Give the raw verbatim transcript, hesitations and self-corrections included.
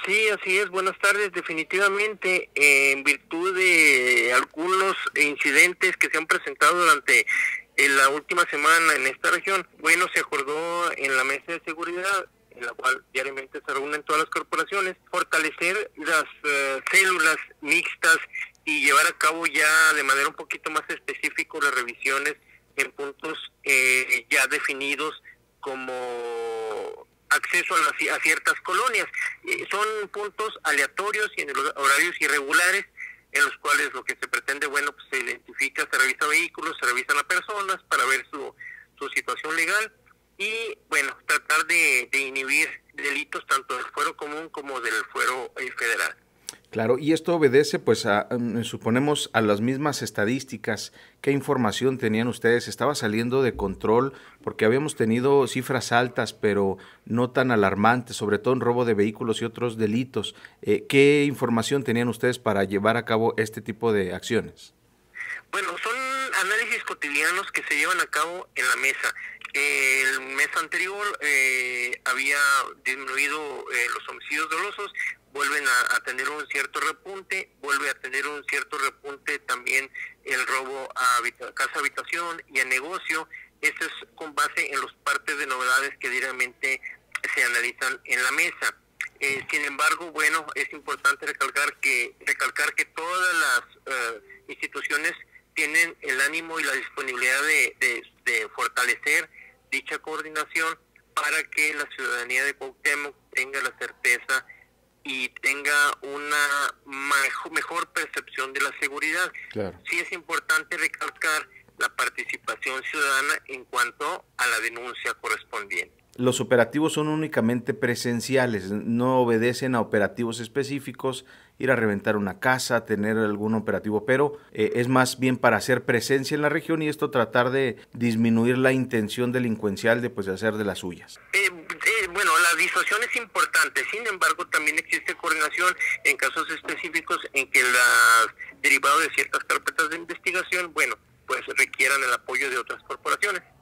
Sí, así es. Buenas tardes. Definitivamente, eh, en virtud de algunos incidentes que se han presentado durante eh, la última semana en esta región, bueno, se acordó en la mesa de seguridad, en la cual diariamente se reúnen todas las corporaciones, fortalecer las uh, células mixtas y llevar a cabo ya de manera un poquito más específica las revisiones en puntos eh, ya definidos como acceso a, las, a ciertas colonias. Eh, son puntos aleatorios y en horarios irregulares, en los cuales lo que se pretende, bueno, pues se identifica, se revisa vehículos, se revisan a personas para ver su, su situación legal y, bueno, tratar de, de inhibir delitos tanto del fuero común como del fuero eh, federal. Claro, y esto obedece, pues, a, um, suponemos, a las mismas estadísticas. ¿Qué información tenían ustedes? ¿Estaba saliendo de control? Porque habíamos tenido cifras altas, pero no tan alarmantes, sobre todo en robo de vehículos y otros delitos. Eh, ¿Qué información tenían ustedes para llevar a cabo este tipo de acciones? Bueno, son análisis cotidianos que se llevan a cabo en la mesa. El mes anterior eh, había disminuido eh, los homicidios dolosos, vuelven a, a tener un cierto repunte, vuelve a tener un cierto repunte también el robo a habita, casa habitación y a negocio. Eso es con base en los partes de novedades que diariamente se analizan en la mesa. Eh, sin embargo, bueno, es importante recalcar que recalcar que todas las uh, instituciones tienen el ánimo y la disponibilidad de, de, de fortalecer dicha coordinación para que la ciudadanía de Cuauhtémoc tenga la certeza y tenga una mejor, mejor percepción de la seguridad. Claro. Sí es importante recalcar la participación ciudadana en cuanto a la denuncia correspondiente. Los operativos son únicamente presenciales, no obedecen a operativos específicos, ir a reventar una casa, tener algún operativo, pero eh, es más bien para hacer presencia en la región y esto tratar de disminuir la intención delincuencial de, pues, de hacer de las suyas. Eh, eh, bueno, la disuasión es importante, sin embargo también existe coordinación en casos específicos en que las derivado de ciertas carpetas de investigación, bueno, pues requieran el apoyo de otras corporaciones.